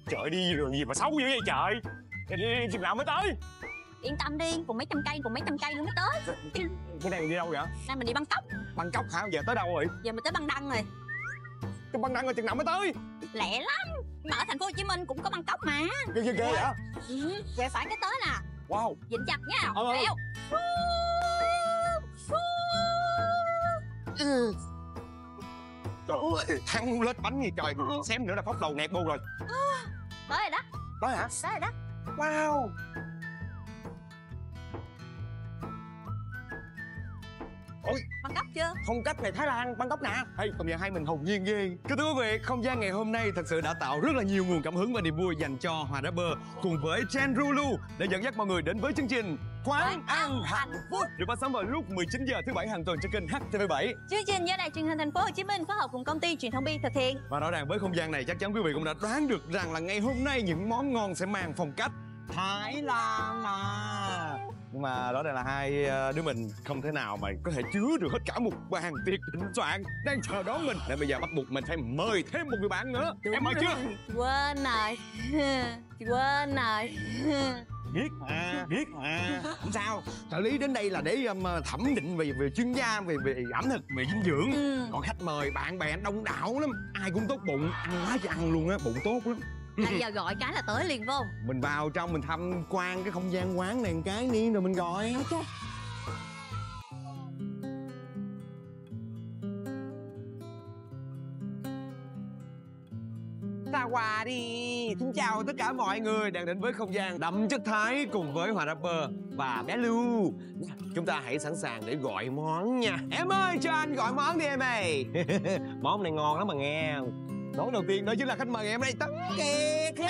Trời đi rồi gì mà xấu dữ vậy trời. Đi chừng nào mới tới? Yên tâm đi, còn mấy trăm cây nữa mới tới. Cái này mình đi đâu vậy? Nay mình đi Bangkok. Bangkok hả? Giờ tới đâu rồi? Giờ mình tới Băng Đăng rồi. Cái Băng Đăng rồi chừng nào mới tới? Lẹ lắm. Mà ở thành phố Hồ Chí Minh cũng có Bangkok mà. Ghê vậy hả? Về phải cái tới nè. Wow. Vịnh chặt nha. Bèo. Trời ơi, thăng lết bánh gì trời. Xém nữa là phóc đầu nẹt bu rồi. Tới rồi đó. Tới hả? Tới rồi đó. Wow. Ôi, Bangkok chưa? phong cách này Thái Lan, Bangkok nè. Hey, công nhận hai mình hồn nhiên ghê. Kính thưa quý vị, không gian ngày hôm nay thật sự đã tạo rất là nhiều nguồn cảm hứng và niềm vui dành cho Hòa Rapper cùng với Chen Rulu để dẫn dắt mọi người đến với chương trình Quán ăn hạnh phúc được phát sóng vào lúc 19 giờ thứ bảy hàng tuần trên kênh HTV7. Chương trình do Đài Truyền hình Thành phố Hồ Chí Minh phối hợp cùng công ty Truyền thông Bi thực hiện. Và rõ ràng với không gian này chắc chắn quý vị cũng đã đoán được rằng là ngày hôm nay những món ngon sẽ mang phong cách Thái Lan à. Nhưng mà rõ ràng là hai đứa mình không thể nào mà có thể chứa được hết cả một bàn tiệc thịnh soạn đang chờ đón mình, nên bây giờ bắt buộc mình phải mời thêm một người bạn nữa. Em mời chưa? Quên rồi. Quên rồi. Biết mà không sao. Trợ lý đến đây là để thẩm định về chuyên gia về ẩm thực, về dinh dưỡng. Còn khách mời bạn bè đông đảo lắm, ai cũng tốt bụng, ăn quá chứ ăn luôn á, bụng tốt lắm. Là giờ gọi cái là tới liền vô. Mình vào trong mình tham quan cái không gian quán này một cái đi rồi mình gọi. Ok. Ta quà đi. Xin chào tất cả mọi người đang đến với không gian đậm chất Thái cùng với Hòa Rapper và bé Lu. Chúng ta hãy sẵn sàng để gọi món nha. Em ơi, cho anh gọi món đi em ơi. Món này ngon lắm mà nghe. Món đầu tiên đó chính là khách mời em đây, Tấn Kiệt.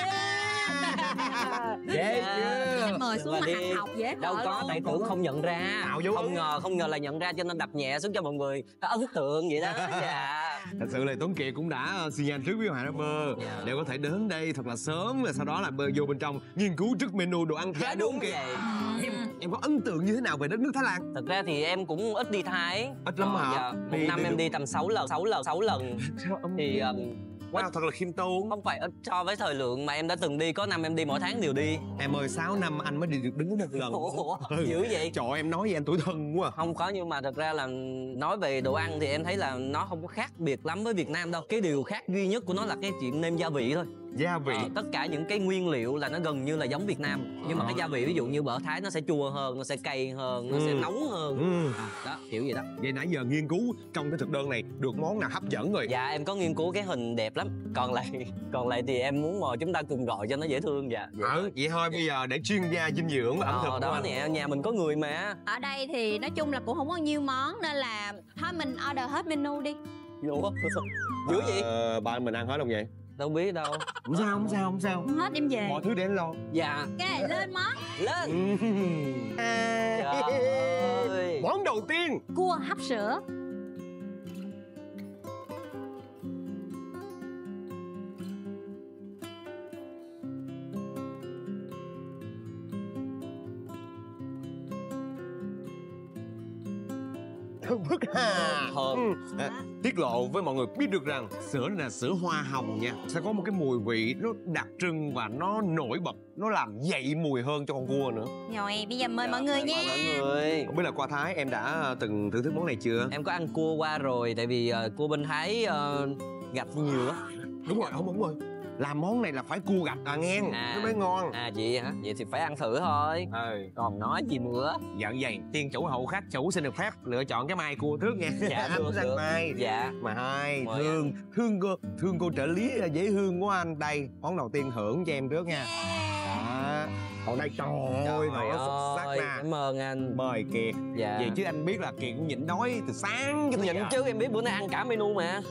Ghê chưa? Mời xuống mà ăn học dễ đâu có, tại tưởng không nhận ra. Không ngờ là nhận ra cho nên đập nhẹ xuống cho mọi người ấn tượng vậy đó. Dạ. Thật sự là Tuấn Kiệt cũng đã xin nhanh trước với Hòa Rapper để có thể đến đây thật là sớm, và sau đó là vô bên trong nghiên cứu trước menu đồ ăn Thái. Đúng vậy. Em có ấn tượng như thế nào về đất nước Thái Lan? Thật ra thì em cũng ít đi Thái. Ít lắm hả? Dạ. Một năm em đi tầm 6 lần. Thì wow, thật là khiêm tốn. Không phải ít so với thời lượng mà em đã từng đi, có năm em đi mỗi tháng đều đi. Em ơi, 6 năm anh mới đi được đứng một lần. Ủa, dữ vậy? Trời, em nói với anh tuổi thân quá. Không có, nhưng mà thật ra là nói về đồ ăn thì em thấy là nó không có khác biệt lắm với Việt Nam đâu. Cái điều khác duy nhất của nó là cái chuyện nêm gia vị thôi. Gia vị. Tất cả những cái nguyên liệu là nó gần như là giống Việt Nam, nhưng mà cái gia vị ví dụ như bở Thái nó sẽ chua hơn, nó sẽ cay hơn, nó sẽ nóng hơn. Đó, kiểu gì đó. Vậy nãy giờ nghiên cứu trong cái thực đơn này được món nào hấp dẫn rồi? Dạ em có nghiên cứu cái hình đẹp lắm. Còn lại thì em muốn mời chúng ta cùng gọi cho nó dễ thương. Dạ. Vậy thôi, bây giờ để chuyên gia dinh dưỡng và ẩm thực đó nè, nhà mình có người mà. Ở đây thì nói chung là cũng không có nhiều món, nên là thôi mình order hết menu đi. Ủa, dữ vậy? Ba mình ăn hết không vậy? Đâu biết đâu. Không sao. Hết đem về. Mọi thứ để anh lo. Dạ. Ok, lên món. Lên. Trời ơi. Món đầu tiên, Cua hấp sữa. Phức hà. Thơm. Tiết lộ với mọi người biết được rằng sữa này là sữa hoa hồng nha, sẽ có một cái mùi vị nó đặc trưng và nó nổi bật, nó làm dậy mùi hơn cho con cua nữa. Rồi bây giờ mời mọi người nha. Không biết là qua Thái em đã từng thưởng thức món này chưa? Em có ăn cua qua rồi, tại vì cua bên Thái gạch nhiều lắm. Đúng rồi. Làm món này là phải cua gạch nghe, nó mới ngon. Vậy hả? Vậy thì phải ăn thử thôi. Còn nói gì nữa. Dạ vậy, tiên chủ hậu khách, chủ xin được phép lựa chọn cái mai cua trước nha. Dạ được. Mai. Dạ. Mà hai Mời thương cô trợ lý dễ thương của anh. Đây, món đầu tiên thưởng cho em trước nha. Đó. Còn đây trời ơi, nó xuất sắc nè. Cảm ơn anh. Mời Kiệt. Dạ. Vậy chứ anh biết là Kiệt cũng nhịn đói từ sáng cho tới nhịn giờ. chứ, em biết bữa nay ăn cả menu mà.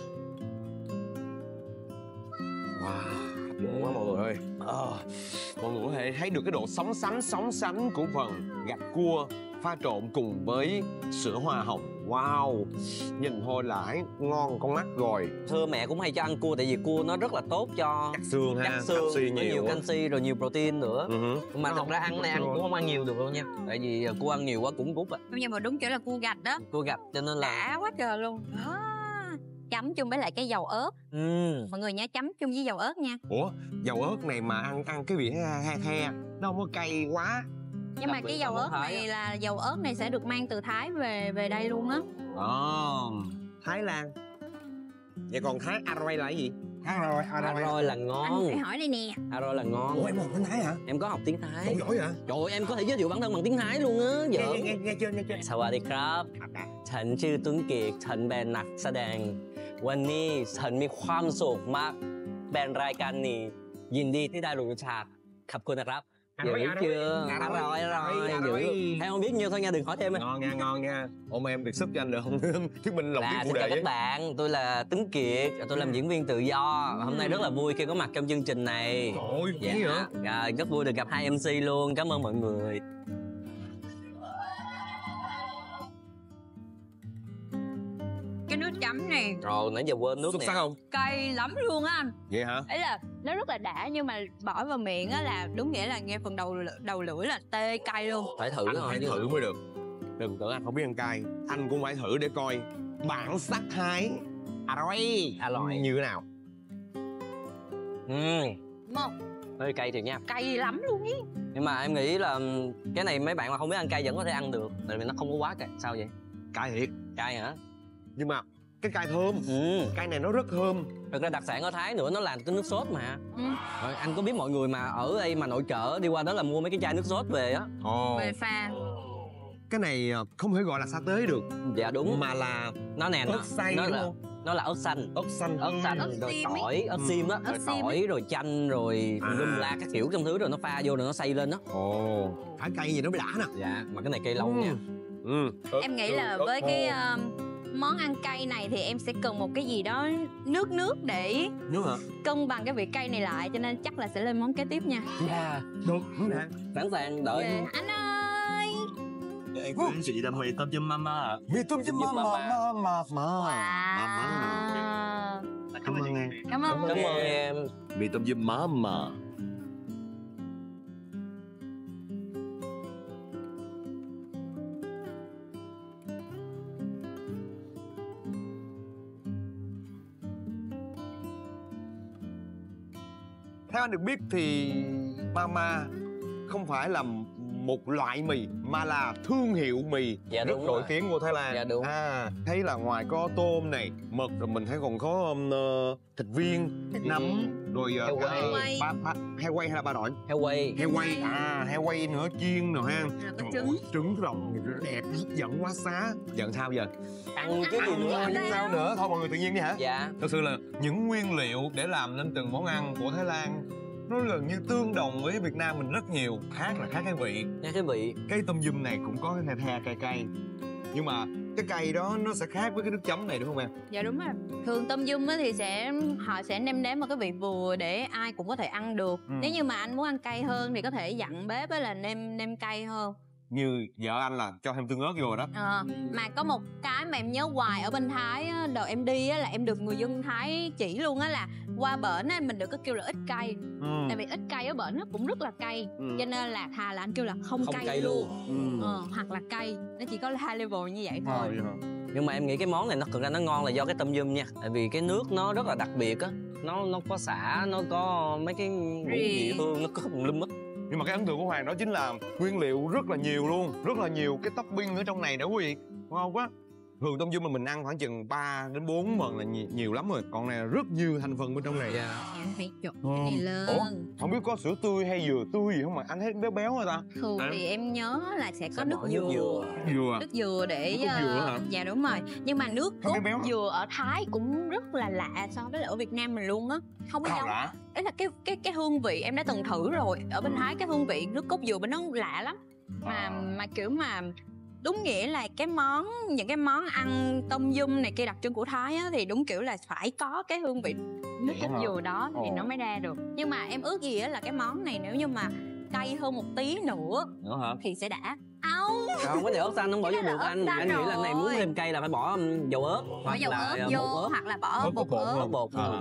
Wow, quá mọi người ơi. Mọi người có thể thấy được cái độ sóng sánh của phần gạch cua pha trộn cùng với sữa hoa hồng. Wow, nhìn thôi là thấy ngon con mắt rồi. Thưa mẹ cũng hay cho ăn cua, tại vì cua nó rất là tốt cho chắc xương ha, canxi có nhiều canxi rồi nhiều protein nữa. Nhưng mà thật ra ăn này ăn cũng không ăn nhiều được đâu nha, tại vì cua ăn nhiều quá cũng gút á. Nhưng mà đúng kiểu là cua gạch đó. Cua gạch cho nên là đã quá trời luôn. chấm chung với lại cái dầu ớt. Mọi người nhớ chấm chung với dầu ớt nha. Ủa, dầu ớt này mà ăn cái vị he, nó không có cay quá. Nhưng mà cái dầu ớt này là dầu ớt này sẽ được mang từ Thái về đây luôn á. Thái Lan. Vậy còn Thái Aroy là cái gì? Aroy là ngon. Anh phải hỏi đây nè. Aroy là ngon. Ủa, em học tiếng Thái hả? Em có học tiếng Thái. Không giỏi hả? Trời ơi, em có thể giới thiệu bản thân bằng tiếng Thái luôn á. Nghe chưa? สวัสดีครับ ฉันชื่อตุ้นเกียกฉันเป็นนักแสดงวันนี้ฉันมีความสุขมากเป็นรายการนี้ยินดีที่ได้รู้จักขอบคุณนะครับHiểu chưa? Rồi. Em không biết nhiều thôi nha, đừng hỏi thêm em. Ngon nha. Ủa mà em được giúp cho anh được không? Thuyết minh lòng tiếng phụ đề. Chào các bạn, tôi là Tuấn Kiệt, tôi làm diễn viên tự do. Hôm nay rất là vui khi có mặt trong chương trình này. Trời ơi, Rồi, rất vui được gặp hai MC luôn, cảm ơn mọi người. Cái nước chấm này Rồi, nãy giờ quên nước nè. Xuất sắc không? cay lắm luôn á anh. Vậy hả? Ấy là nó rất là đã nhưng mà bỏ vào miệng á là đúng nghĩa là nghe phần đầu lưỡi là tê cay luôn. Phải thử Anh thôi. phải thử mới được. Đừng tưởng anh không biết ăn cay. Anh cũng phải thử để coi bản sắc Thái Aroy như thế nào. Đúng không? Hơi cay thiệt nha. Cay lắm luôn ý. Nhưng mà em nghĩ là cái này mấy bạn mà không biết ăn cay vẫn có thể ăn được. Tại vì nó không có quá cay. Sao vậy? Cay thiệt. Cay hả? Nhưng mà cái cay thơm. Cay này nó rất thơm. Thực ra đặc sản ở Thái nữa nó làm cái nước sốt mà. Rồi, anh có biết mọi người mà ở đây mà nội chợ đi qua đó là mua mấy cái chai nước sốt về á. Về pha. Cái này không thể gọi là sa tế được. Dạ đúng. Mà là nó nè, ớt xay nó đúng là không? Nó là ớt xanh. Ớt xanh Rồi tỏi, ớt xiêm á, rồi tỏi rồi chanh rồi lum la các kiểu trong thứ rồi nó pha vô rồi nó xay lên đó. Phải cay gì nó mới đã nè. Dạ, mà cái này cay lâu nha. Em nghĩ là với cái món ăn cay này thì em sẽ cần một cái gì đó nước để Nước hả? cân bằng cái vị cay này lại, cho nên chắc là sẽ lên món kế tiếp nha. Dạ. Được. Sẵn sàng đợi. Anh ơi. Em của anh chị là mì tôm dâm mama ạ. Mì tôm dâm mama. Cảm ơn em. Cảm ơn em. Mì tôm dâm mama. Theo anh được biết thì mama không phải là một loại mì mà là thương hiệu mì rất nổi tiếng của Thái Lan. Dạ đúng. Thấy là ngoài có tôm này, mực, rồi mình thấy còn có thịt viên, nấm, rồi heo quay hay là ba đỏi? Heo quay. Heo quay nữa, chiên rồi ha. có trứng. Trứng rồng đẹp hấp dẫn quá xá. Giận sao giờ? Ăn chứ gì nữa. Ăn sao nữa? Thôi mọi người tự nhiên đi hả? Dạ. Thật sự là những nguyên liệu để làm nên từng món ăn của Thái Lan nó gần như tương đồng với Việt Nam mình rất nhiều. Khác cái vị. Cái tôm dum này cũng có cái the cay. Nhưng mà cái cay đó nó sẽ khác với cái nước chấm này đúng không em? Dạ đúng rồi. Thường tôm dum thì họ sẽ nêm nếm một cái vị vừa để ai cũng có thể ăn được. Nếu như mà anh muốn ăn cay hơn thì có thể dặn bếp là nêm cay hơn. Như vợ anh là cho thêm tương ớt vô rồi đó. Mà có một cái mà em nhớ hoài ở bên Thái á, đợt em đi á, là em được người dân Thái chỉ luôn á, là qua bển á mình được có kêu là ít cay. Tại vì ít cay ở bển nó cũng rất là cay. Cho nên là thà là anh kêu là không cay luôn. Hoặc là cay, nó chỉ có 2 level như vậy thôi. Nhưng mà em nghĩ cái món này nó thực ra nó ngon là do cái tôm dum nha. Tại vì cái nước nó rất là đặc biệt á. Nó có sả, nó có mấy cái ngũ vị hương, nó có tùm lum hết. Nhưng mà cái ấn tượng của Hoàng đó chính là nguyên liệu rất là nhiều luôn. Rất là nhiều cái topping ở trong này đó quý vị. Ngon quá. Thường tôm dum mà mình ăn khoảng chừng 3 đến 4 lần là nhiều lắm rồi. Còn này rất nhiều thành phần bên trong này. Em phải trộn cái này lên. Ủa? Không biết có sữa tươi hay dừa tươi gì không mà anh thấy béo béo rồi ta? Thường thì em nhớ là sẽ có nước dừa. Nước dừa để nước dừa hả? Dạ đúng rồi. Nhưng mà nước cốt dừa ở Thái cũng rất là lạ so với lại ở Việt Nam mình luôn á. Không có giống. Đấy là cái hương vị em đã từng thử rồi. Ở bên Thái cái hương vị nước cốt dừa bên nó lạ lắm. Mà kiểu mà đúng nghĩa là những cái món ăn tôm dum này kia đặc trưng của Thái á, thì đúng kiểu là phải có cái hương vị nước cốt dừa đó thì nó mới ra được. Nhưng mà em ước gì á là cái món này nếu như mà cay hơn một tí nữa hả? Thì sẽ đã. Không có điều ớt xanh không bỏ vô bột anh. Anh nghĩ là này muốn thêm cay là phải bỏ dầu ớt. Bỏ dầu ớt vô hoặc là bỏ bột ớt.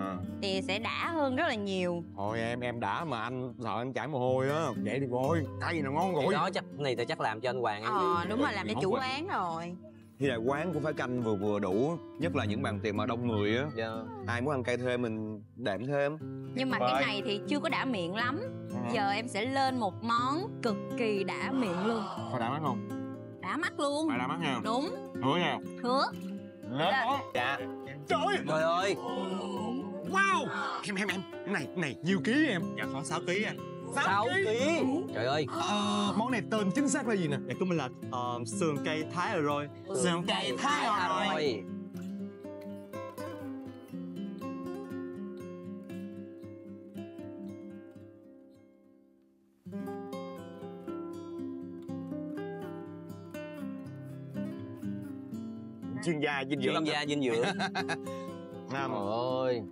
Thì sẽ đã hơn rất là nhiều. Thôi em đã mà anh sợ anh chảy mồ hôi á. Vậy thì rồi, cay nào ngon rồi. Đó chắc này thì chắc làm cho anh Hoàng. Đúng rồi, làm để chủ quán rồi. Thì là quán cũng phải canh vừa vừa đủ, nhất là những bàn tiệc mà đông người á. Ai muốn ăn cay thêm mình đệm thêm. Nhưng mà cái này thì chưa có đã miệng lắm. Giờ em sẽ lên một món cực kỳ đã miệng luôn. Có đã mắt không? Đã mắt luôn. Phải đã mắt nha. Đúng. Hứa nha. Hứa. Lên món. Dạ. Trời ơi. Trời ơi. Wow. Em. Này nhiêu ký em? Dạ có 6 ký anh. 6 ký. Trời ơi. Món này tên chính xác là gì nè? Dạ của mình là sườn cây Thái rồi. Sườn cây Thái rồi. Chuyên gia dinh dưỡng. Chuyên gia dinh dưỡng. Nam. Trời ơi.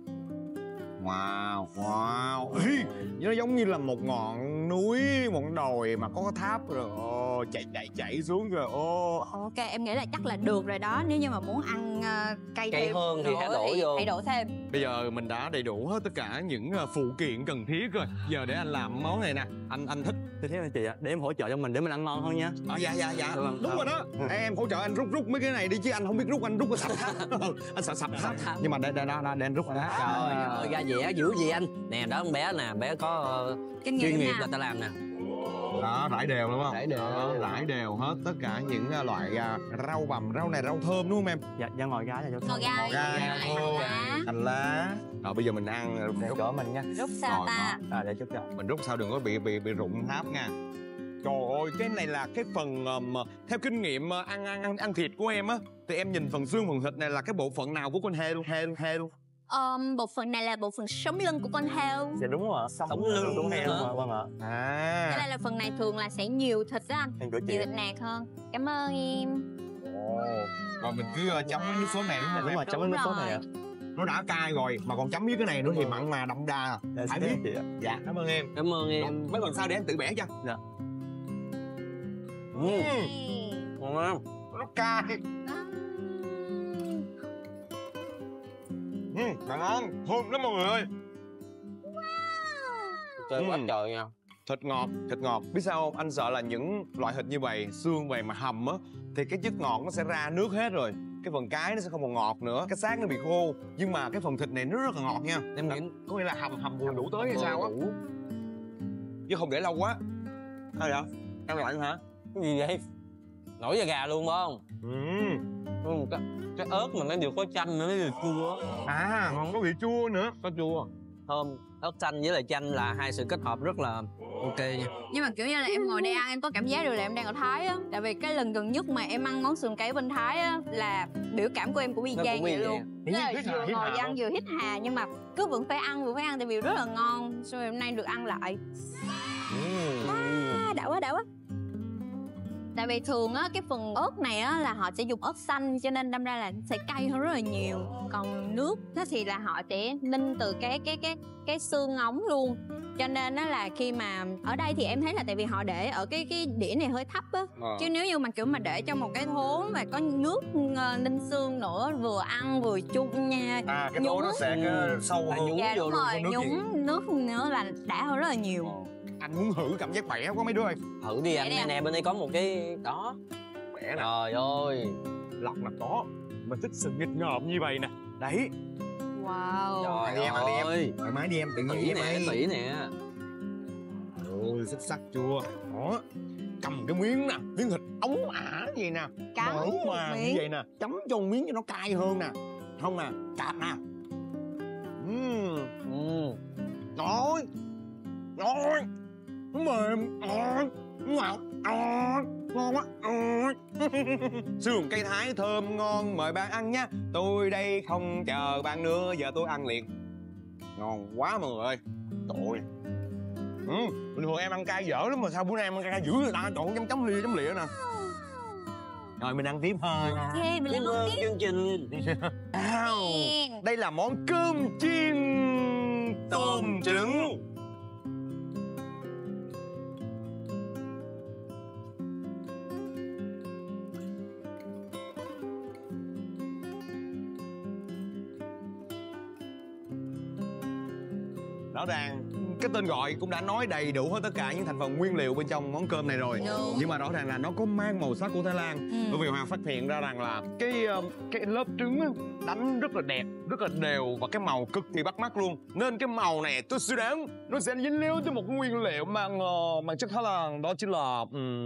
Wow. Ê, nó giống như là một ngọn núi, một đồi mà có tháp rồi. Chạy xuống rồi. Ok, em nghĩ là chắc là được rồi đó. Nếu như mà muốn ăn cay Cay hơn thì hãy đổ vô. hãy đổ thêm. Bây giờ mình đã đầy đủ hết tất cả những phụ kiện cần thiết rồi. Giờ để anh làm món này nè. Anh thích. Thế anh chị ạ, để em hỗ trợ cho mình để mình ăn ngon hơn nha. Dạ. Đúng rồi đó. Em hỗ trợ anh rút mấy cái này đi chứ anh không biết rút, anh rút cái sập tháp. Anh sợ sập tháp. Nhưng mà để anh rút ra. Trời ơi, ra vẻ dữ gì anh. Nè đó con bé nè, bé có Kinh chuyên nghiệm nghiệp nè. là ta làm nè. Đó, rải đều đúng không? Rải đều. Rải đều hết tất cả những loại rau bằm, rau này rau thơm đúng không em? Dạ ngồi gái là cho Ngò gai. gai, hành lá. Rồi bây giờ mình ăn để chỗ mình nha. Rút sao ta? Để chút cho. Mình rút sao đừng có bị rụng tháp nha. Trời ơi, cái này là cái phần theo kinh nghiệm ăn thịt của em á, thì em nhìn phần xương phần thịt này là cái bộ phận nào của con heo luôn? Bộ phận này là bộ phận sống lưng của con heo. Dạ đúng rồi. Sống lưng đúng heo hả? mà, vâng ạ. Cho nên là phần này thường là sẽ nhiều thịt đó anh. Em gửi chị. Nhiều thịt nạc hơn. Cảm ơn em. Rồi mình cứ chấm với nước sốt này đúng không? Đúng rồi, chấm với nước sốt này ạ. Nó đã cay rồi mà còn chấm với cái này nữa thì mặn mà đậm đà. Phải biết chị ạ. Dạ, cảm ơn em. Cảm ơn em. Mấy lần sau để em tự bẻ cho. Dạ. Ngon lắm. Nó cay. Ngon, thơm lắm mọi người ơi. Trời quá trời nha. Thịt ngọt. Biết sao không? Anh sợ là những loại thịt như vậy, xương vậy mà hầm á, thì cái chất ngọt nó sẽ ra nước hết rồi. Cái phần cái nó sẽ không còn ngọt nữa, cái xác nó bị khô. Nhưng mà cái phần thịt này nó rất là ngọt nha. Em nghĩ Có nghĩa là hầm vừa đủ tới hay sao á. Chứ không để lâu quá. Sao vậy? Ăn lạnh hả? cái gì vậy? Nổi da gà luôn phải không? Cái ớt mà nó vừa có chanh nữa, nó vừa chua. Còn có vị chua nữa. Có chua, thơm. Ớt chanh với lại chanh là hai sự kết hợp rất là ok nha. Nhưng mà kiểu như là em ngồi đây ăn em có cảm giác được là em đang ở Thái á. Tại vì cái lần gần nhất mà em ăn món sườn cay bên Thái á là biểu cảm của em cũng y Nó chang cũng vậy y luôn. Tức là Hít vừa hà ngồi luôn. ăn vừa hít hà nhưng mà cứ vẫn phải ăn tại vì rất là ngon. Xong rồi hôm nay được ăn lại. Đã quá. Tại vì thường á cái phần ớt này á là họ sẽ dùng ớt xanh cho nên đâm ra là sẽ cay hơn rất là nhiều. Còn nước á thì là họ sẽ ninh từ cái xương ống luôn. Cho nên á là khi mà ở đây thì em thấy là tại vì họ để ở cái đĩa này hơi thấp á. Chứ nếu như mà kiểu mà để trong một cái thố mà có nước ninh xương nữa vừa ăn vừa chung nha. Cái thố nó sẽ sâu hơn. Dạ đúng rồi, nước nhúng nước nữa là đã hơn rất là nhiều. Anh muốn thử cảm giác bẻ quá mấy đứa ơi. Thử đi anh, Để nè bên đây có một cái đó. Bẻ nè. Trời ơi. Lọc là có. Mình thích sự nghịch ngợm như vậy nè. Đấy. Wow. Trời Ăn đi em. Thoải mái đi em, tự nhiên Tỉ đi nè, tỉ nè. Ôi, xích sắc chua. Đó. Cầm cái miếng nè, miếng thịt ống ả gì nè. Cắn Mở mà như miếng. vậy nè, chấm cho một miếng cho nó cay hơn nè. Không nè, cạp nè. Rồi. Rồi. Nó mềm. Ngọt. Ngon quá. Sườn cây Thái thơm ngon, mời bạn ăn nha. Tôi đây không chờ bạn nữa, giờ tôi ăn liền. Ngon quá mọi người ơi. Trời ơi. Bình thường em ăn cay dở lắm mà sao bữa nay em ăn cay dữ người ta. Trời ơi, chấm lìa nè. Rồi mình ăn tiếp thôi. Ok, mình lên Cảm món ơn tiếp. chương trình. Đây là món cơm chiên tôm trứng. Rõ ràng cái tên gọi cũng đã nói đầy đủ hết tất cả những thành phần nguyên liệu bên trong món cơm này rồi. Đúng. Nhưng mà rõ ràng là nó có mang màu sắc của Thái Lan. Bởi vì Hoàng phát hiện ra rằng là cái lớp trứng á, đánh rất là đẹp, rất là đều và cái màu cực kỳ bắt mắt luôn. Nên cái màu này tôi suy đoán nó sẽ dính líu tới một cái nguyên liệu mang chất Thái Lan, đó chính là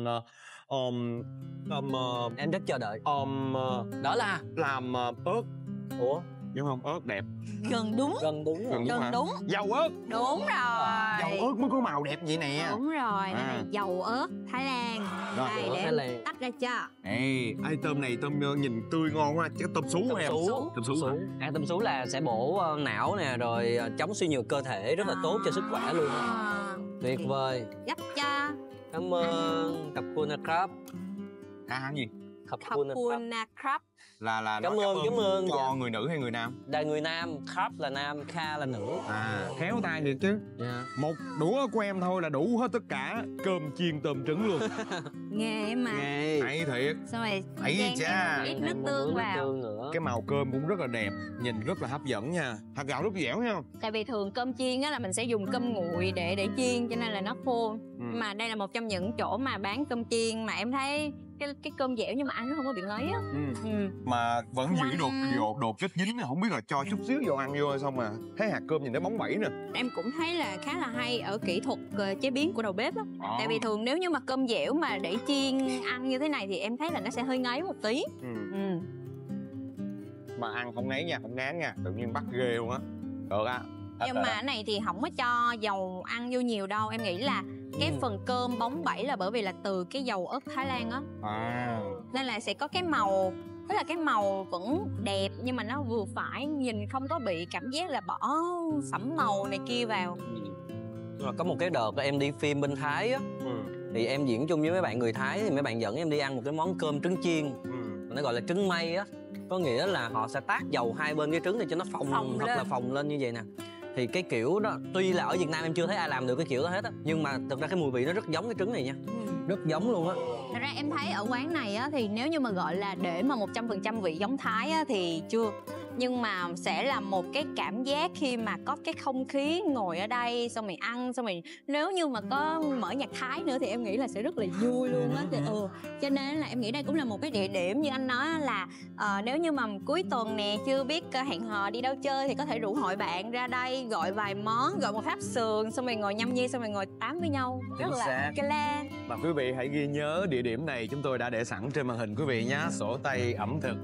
Em rất chờ đợi. Đó là làm ớt. ủa Đúng không? Ớt đẹp. Gần đúng. gần đúng rồi. Gần hả? đúng. Dầu ớt. Đúng rồi. Dầu ớt mới có màu đẹp vậy nè. Đúng rồi, đây À. là dầu ớt Thái Lan. Rồi, Đây, ớt để Thái em Lan. tách ra cho. Ê, tôm này tôm nhìn tươi ngon quá, chắc tôm sú em. Tôm sú. Ăn tôm sú là sẽ bổ não nè, rồi chống suy nhược cơ thể, rất là tốt cho sức khỏe luôn. À, Tuyệt vời. gấp cho. Cảm ơn. Cặp cua crab. Hả gì? Cặp Khop cua crab. Puna Crab. Là Cảm nói ơn cho dạ. người nữ hay người nam? Là người nam, crab là nam, kha là nữ. Khéo tay thiệt chứ. Một đũa của em thôi là đủ hết tất cả cơm chiên tôm trứng luôn. Nghề em mà. Hay thiệt. Xong rồi Ấy chan cha. thêm một ít nước tương vào. tương nữa. Cái màu cơm cũng rất là đẹp, nhìn rất là hấp dẫn nha. Hạt gạo rất dẻo nha. Tại vì thường cơm chiên á là mình sẽ dùng cơm nguội để chiên cho nên là nó khô. Ừ. Mà đây là một trong những chỗ mà bán cơm chiên mà em thấy cái cơm dẻo nhưng mà ăn nó không có bị ngấy á. Mà vẫn giữ đột chất dính, không biết là cho chút xíu vô ăn vô hay xong mà thấy hạt cơm nhìn nó bóng bẩy nè. Em cũng thấy là khá là hay ở kỹ thuật chế biến của đầu bếp á. Tại vì thường nếu như mà cơm dẻo mà để chiên ăn như thế này thì em thấy là nó sẽ hơi ngấy một tí. Mà ăn không ngấy nha, không ngán nha, tự nhiên bắt ghê luôn á. Được á. Nhưng mà cái này thì không có cho dầu ăn vô nhiều đâu. Em nghĩ là cái phần cơm bóng bẩy là bởi vì là từ cái dầu ớt Thái Lan á. Nên là sẽ có cái màu, tức là cái màu vẫn đẹp nhưng mà nó vừa phải, nhìn không có bị cảm giác là bỏ sẫm màu này kia vào. Rồi có một cái đợt em đi phim bên Thái á, thì em diễn chung với mấy bạn người Thái, thì mấy bạn dẫn em đi ăn một cái món cơm trứng chiên, nó gọi là trứng mây á. Có nghĩa là họ sẽ tát dầu hai bên cái trứng để cho nó phồng thật là phồng lên như vậy nè. Thì cái kiểu đó, tuy là ở Việt Nam em chưa thấy ai làm được cái kiểu đó hết á, nhưng mà thực ra cái mùi vị nó rất giống cái trứng này nha. Rất giống luôn á. Thật ra em thấy ở quán này á thì nếu như mà gọi là để mà 100% vị giống Thái á thì chưa. Nhưng mà sẽ là một cái cảm giác khi mà có cái không khí ngồi ở đây xong mình ăn, xong mình nếu như mà có mở nhạc Thái nữa thì em nghĩ là sẽ rất là vui luôn á. Cho nên là em nghĩ đây cũng là một cái địa điểm như anh nói là nếu như mà cuối tuần nè chưa biết hẹn hò đi đâu chơi thì có thể rủ hội bạn ra đây gọi vài món, gọi một tháp sườn xong rồi ngồi nhâm nhi, xong rồi ngồi tám với nhau rất là ok la. Mà quý vị hãy ghi nhớ địa điểm này chúng tôi đã để sẵn trên màn hình quý vị nhé. Sổ tay ẩm thực.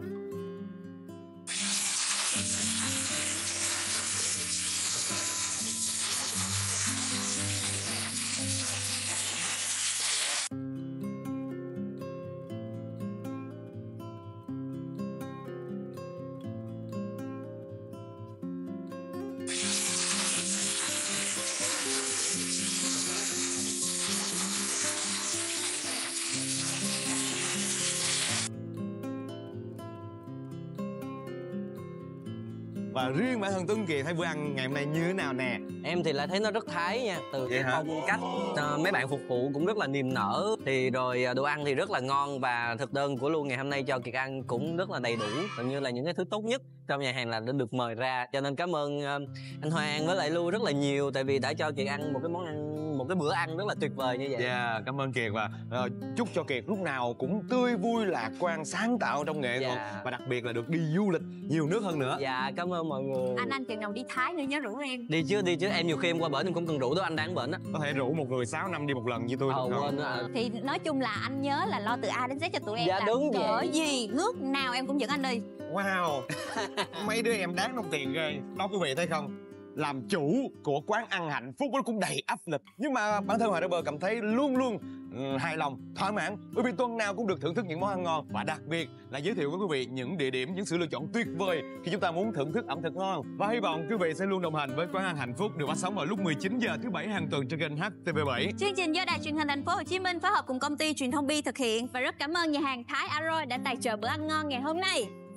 Và riêng bản thân Tuấn Kiệt thấy bữa ăn ngày hôm nay như thế nào nè? Em thì lại thấy nó rất Thái nha. Từ Vậy cái hả? phong cách mấy bạn phục vụ cũng rất là niềm nở. Thì rồi đồ ăn thì rất là ngon. Và thực đơn của Luôn ngày hôm nay cho Kiệt ăn cũng rất là đầy đủ. Gần như là những cái thứ tốt nhất trong nhà hàng là đã được mời ra. Cho nên cảm ơn anh Hoàng với lại Lu rất là nhiều. Tại vì đã cho Kiệt ăn một cái món ăn, một cái bữa ăn rất là tuyệt vời như vậy. Dạ, cảm ơn Kiệt và chúc cho Kiệt lúc nào cũng tươi vui, lạc quan, sáng tạo trong nghệ thuật. Và đặc biệt là được đi du lịch nhiều nước hơn nữa. Dạ, cảm ơn mọi người. Anh chừng nào đi Thái nữa nhớ rủ em. Đi chứ. Em nhiều khi em qua bển em cũng cần rủ đó, anh đang bển á. Có thể rủ một người 6 năm đi một lần như tôi được không? Quên đó. Thì nói chung là anh nhớ là lo từ A đến Z cho tụi em. Dạ, là đúng cỡ vậy. gì nước nào em cũng dẫn anh đi. Wow. Mấy đứa em đáng đồng tiền ghê. Đó quý vị thấy không? Làm chủ của quán ăn hạnh phúc nó cũng đầy áp lực. Nhưng mà bản thân Hoàng Rapper cảm thấy luôn luôn hài lòng, thỏa mãn. Bởi vì tuần nào cũng được thưởng thức những món ăn ngon. Và đặc biệt là giới thiệu với quý vị những địa điểm, những sự lựa chọn tuyệt vời khi chúng ta muốn thưởng thức ẩm thực ngon. Và hy vọng quý vị sẽ luôn đồng hành với quán ăn hạnh phúc được phát sóng vào lúc 19 giờ thứ Bảy hàng tuần trên kênh HTV7. Chương trình do Đài Truyền hình Thành phố Hồ Chí Minh phối hợp cùng công ty truyền thông Bi thực hiện. Và rất cảm ơn nhà hàng Thái Arroy đã tài trợ bữa ăn ngon ngày hôm nay.